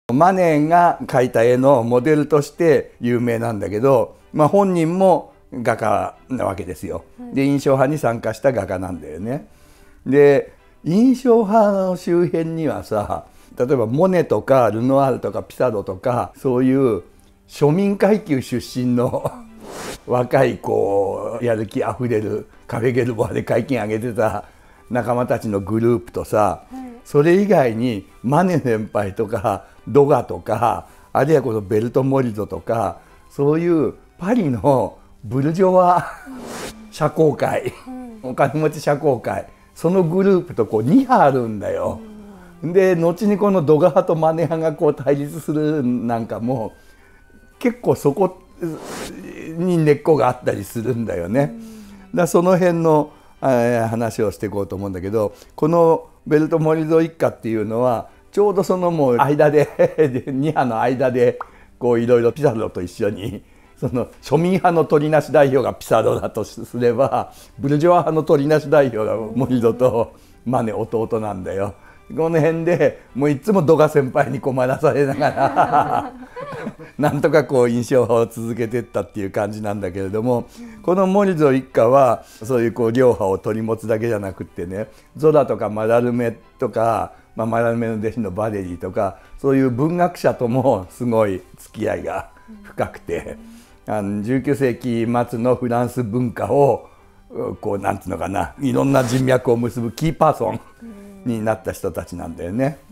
マネーが描いた絵のモデルとして有名なんだけど、本人も画家なわけですよ。で印象派に参加した画家なんだよね。で印象派の周辺にはさ、例えばモネとかルノワールとかピサロとか、そういう庶民階級出身の若いやる気あふれるカフェゲルボアで会見上げてた仲間たちのグループとさ、それ以外にマネ先輩とかドガとか、あるいはこのベルトモリゾとか、そういうパリのブルジョワ社交界、お金持ち社交界、そのグループと2派あるんだよ。で後にこのドガ派とマネ派が対立するなんかも結構そこに根っこがあったりするんだよね。その辺の話をしていこうと思うんだけど、このベルト・モリゾ一家っていうのはちょうどそのもう間で2派の間でいろいろピサロと一緒に、その庶民派の取りなし代表がピサロだとすれば、ブルジョワ派の取りなし代表がモリゾとマネ弟なんだよ。この辺でもういつもドガ先輩に困らされながらなんとか印象派を続けていったっていう感じなんだけれども、このモリゾ一家はそういう両派を取り持つだけじゃなくってね、ゾラとかマラルメとか、マラルメの弟子のバレリーとか、そういう文学者ともすごい付き合いが深くて、19世紀末のフランス文化をなんていうのかな、いろんな人脈を結ぶキーパーソンになった人たちなんだよね。